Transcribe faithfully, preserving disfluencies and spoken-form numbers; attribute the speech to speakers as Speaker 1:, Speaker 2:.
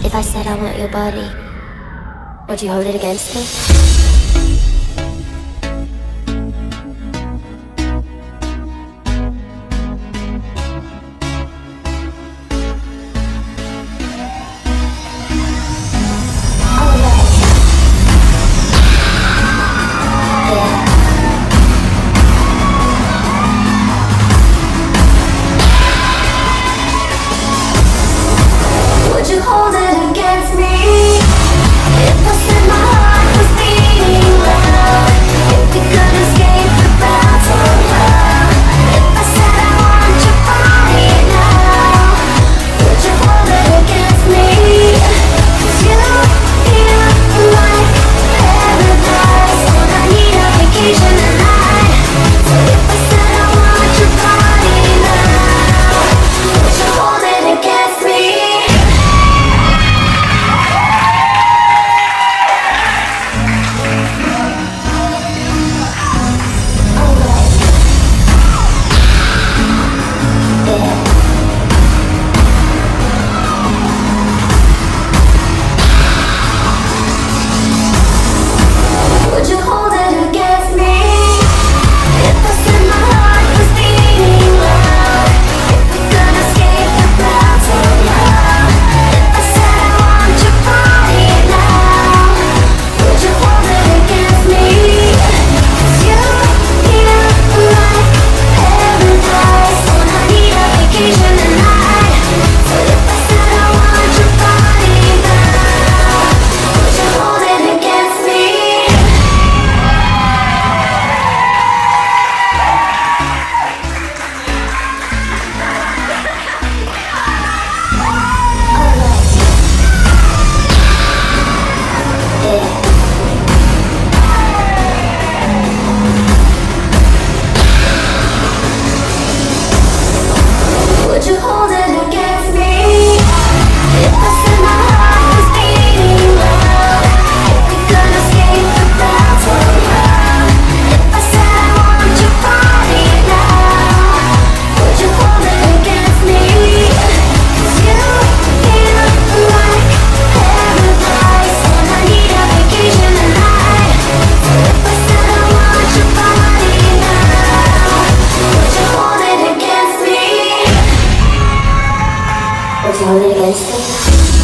Speaker 1: If I said I want your body, would you hold it against me?
Speaker 2: Would you hold it against me? If I said my heart was beating loud, if we could escape the battle now, if I said I want your body now, would you hold it against me? 'Cause you feel like paradise when I need a vacation tonight. So if I said I want your body now, would you hold it against me? Would you hold it against me? If I said my heart was beating loud, if we could escape the battle now, if I said I want your body now, would you hold it against me? 'Cause you feel like paradise when I need a vacation tonight. So if I said I want your body now, would you hold it against me? Would you hold it against me? If I said my heart was beating loud, if we could escape the battle now, if I said I want your body now, would you hold it against me? 'Cause you feel like paradise when I need a vacation tonight. So if I said I want your body now, would you hold it against me?
Speaker 1: Would you hold it against me?